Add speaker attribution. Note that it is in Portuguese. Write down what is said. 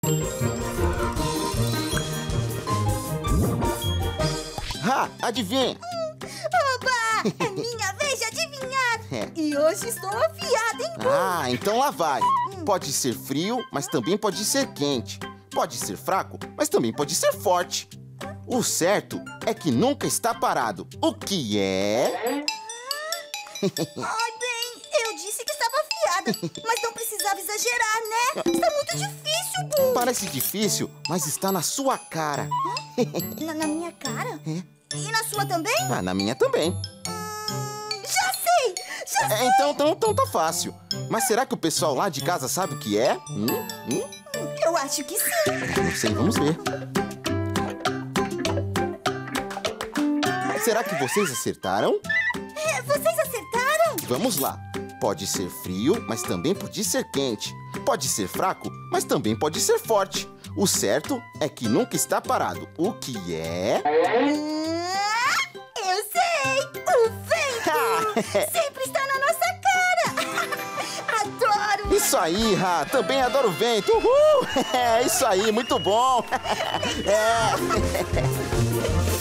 Speaker 1: Ah, adivinha?
Speaker 2: Oba! É minha vez de adivinhar! E hoje estou afiada, hein?
Speaker 1: Ah, então lá vai. Pode ser frio, mas também pode ser quente. Pode ser fraco, mas também pode ser forte. O certo é que nunca está parado. O que é?
Speaker 2: Ai, bem, eu disse que estava afiada, mas não precisava exagerar, né? Está muito difícil, Bu.
Speaker 1: Parece difícil, mas está na sua cara.
Speaker 2: Na minha cara?
Speaker 1: É.
Speaker 2: E na sua também?
Speaker 1: Ah, na minha também.
Speaker 2: Já sei! Já sei!
Speaker 1: Então tá fácil. Mas será que o pessoal lá de casa sabe o que é?
Speaker 2: Eu acho que sim.
Speaker 1: Não sei, vamos ver. Será que vocês acertaram?
Speaker 2: Vocês acertaram?
Speaker 1: Vamos lá. Pode ser frio, mas também pode ser quente. Pode ser fraco, mas também pode ser forte. O certo é que nunca está parado. O que é?
Speaker 2: Eu sei! O vento! Sempre está na nossa cara! Adoro!
Speaker 1: Isso aí, Rá! Também adoro o vento! Uhul! É isso aí, muito bom! É.